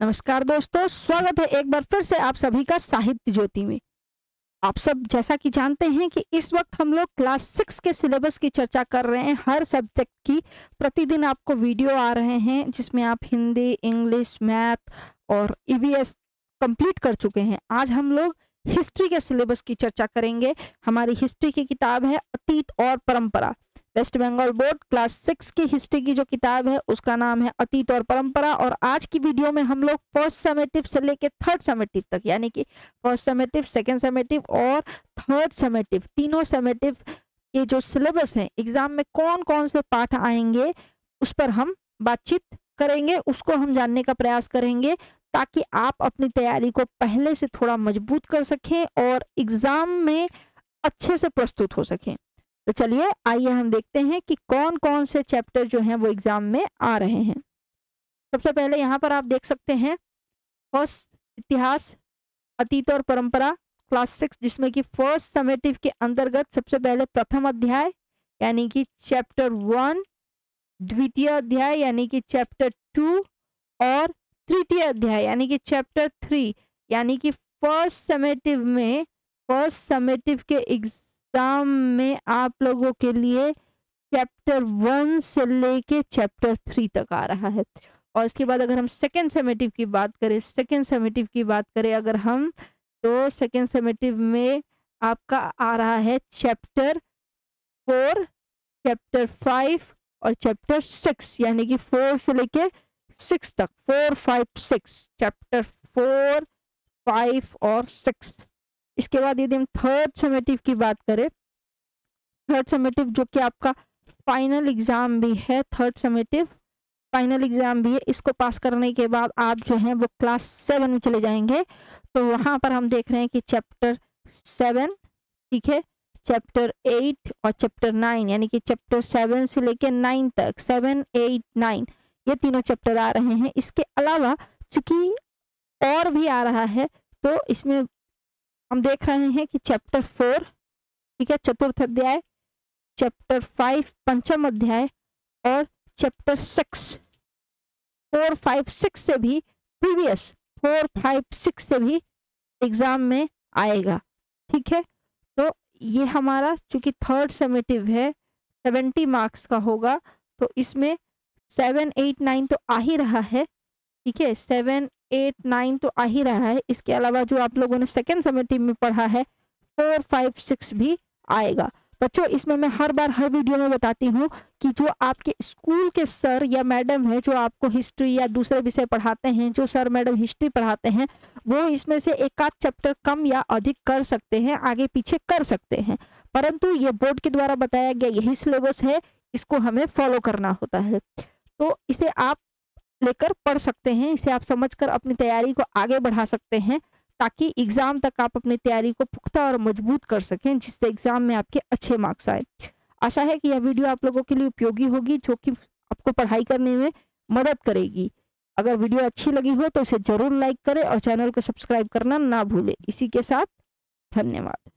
नमस्कार दोस्तों, स्वागत है एक बार फिर से आप सभी का साहित्य ज्योति में। आप सब जैसा कि जानते हैं कि इस वक्त हम लोग क्लास 6 के सिलेबस की चर्चा कर रहे हैं। हर सब्जेक्ट की प्रतिदिन आपको वीडियो आ रहे हैं जिसमें आप हिंदी, इंग्लिश, मैथ और ईवीएस कंप्लीट कर चुके हैं। आज हम लोग हिस्ट्री के सिलेबस की चर्चा करेंगे। हमारी हिस्ट्री की किताब है अतीत और परंपरा। वेस्ट बंगाल बोर्ड क्लास 6 की हिस्ट्री की जो किताब है उसका नाम है अतीत और परंपरा। और आज की वीडियो में हम लोग फर्स्ट समेटिव से लेके थर्ड समेटिव तक, यानी कि फर्स्ट समेटिव, सेकंड समेटिव और थर्ड समेटिव, तीनों समेटिव के जो सिलेबस है, एग्जाम में कौन कौन से पाठ आएंगे उस पर हम बातचीत करेंगे, उसको हम जानने का प्रयास करेंगे ताकि आप अपनी तैयारी को पहले से थोड़ा मजबूत कर सकें और एग्जाम में अच्छे से प्रस्तुत हो सकें। तो चलिए आइए हम देखते हैं कि कौन कौन से चैप्टर जो हैं वो एग्जाम में आ रहे हैं। सबसे पहले यहाँ पर आप देख सकते हैं फर्स्ट इतिहास, अतीत और परंपरा क्लास 6, जिसमें कि फर्स्ट समेटिव के अंतर्गत सबसे पहले प्रथम अध्याय यानी कि चैप्टर 1, द्वितीय अध्याय यानी कि चैप्टर 2 और तृतीय अध्याय यानी कि चैप्टर 3, यानी कि फर्स्ट समेटिव के एग्जाम में आप लोगों के लिए चैप्टर 1 से लेके चैप्टर 3 तक आ रहा है। और इसके बाद अगर हम सेकेंड समेटिव की बात करें अगर हम, तो सेकेंड समेटिव में आपका आ रहा है चैप्टर 4, चैप्टर 5 और चैप्टर 6, यानी कि 4 से लेके 6 तक, 4, 5, 6, चैप्टर 4, 5 और 6। इसके बाद यदि हम थर्ड समेटिव की बात करें, थर्ड समेटिव जो कि आपका फाइनल एग्जाम भी है, थर्ड समेटिव फाइनल एग्जाम भी है, इसको पास करने के बाद आप जो है वो क्लास 7 में चले जाएंगे। तो वहां पर हम देख रहे हैं कि चैप्टर 7, ठीक है, चैप्टर 8 और चैप्टर 9, यानी कि चैप्टर 7 से लेके 9 तक, 7, 8, 9 ये तीनों चैप्टर आ रहे हैं। इसके अलावा चूंकि और भी आ रहा है तो इसमें हम देख रहे हैं कि चैप्टर 4, ठीक है, चतुर्थ अध्याय, चैप्टर 5 पंचम अध्याय और चैप्टर 6, 4, 5, 6 से भी प्रीवियस 4, 5, 6 से भी एग्जाम में आएगा, ठीक है। तो ये हमारा चूंकि थर्ड समेटिव है 70 मार्क्स का होगा, तो इसमें 7, 8, 9 तो आ ही रहा है, ठीक है, 7, 8, 9 तो आ ही रहा है। इसके अलावा जो आप लोगों ने सेकेंड समेटिव में पढ़ा है 4, 5, 6 भी आएगा। बच्चों, इसमें मैं हर बार हर वीडियो में बताती हूँ कि जो आपके स्कूल के सर या मैडम है जो आपको हिस्ट्री या दूसरे विषय पढ़ाते हैं, जो सर मैडम हिस्ट्री पढ़ाते हैं, वो इसमें से एक आध चैप्टर कम या अधिक कर सकते हैं, आगे पीछे कर सकते हैं, परंतु ये बोर्ड के द्वारा बताया गया यही सिलेबस है, इसको हमें फॉलो करना होता है। तो इसे आप लेकर पढ़ सकते हैं, इसे आप समझकर अपनी तैयारी को आगे बढ़ा सकते हैं ताकि एग्जाम तक आप अपनी तैयारी को पुख्ता और मजबूत कर सकें, जिससे एग्जाम में आपके अच्छे मार्क्स आए। आशा है कि यह वीडियो आप लोगों के लिए उपयोगी होगी, जो कि आपको पढ़ाई करने में मदद करेगी। अगर वीडियो अच्छी लगी हो तो इसे जरूर लाइक करें और चैनल को सब्सक्राइब करना ना भूलें। इसी के साथ धन्यवाद।